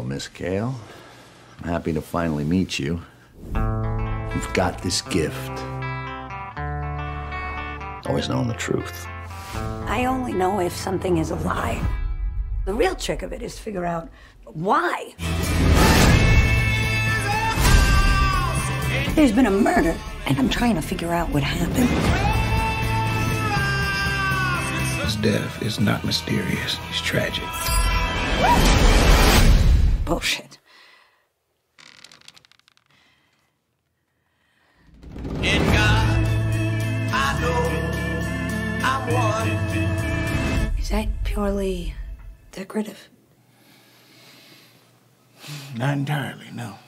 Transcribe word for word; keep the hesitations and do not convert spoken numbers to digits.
Miss Kale. I'm happy to finally meet you. You've got this gift. Always knowing the truth. I only know if something is a lie. The real trick of it is to figure out why. There's been a murder, and I'm trying to figure out what happened. His death is not mysterious. It's tragic. Bullshit. In God, I know I'm one. Is that purely decorative? Not entirely, no.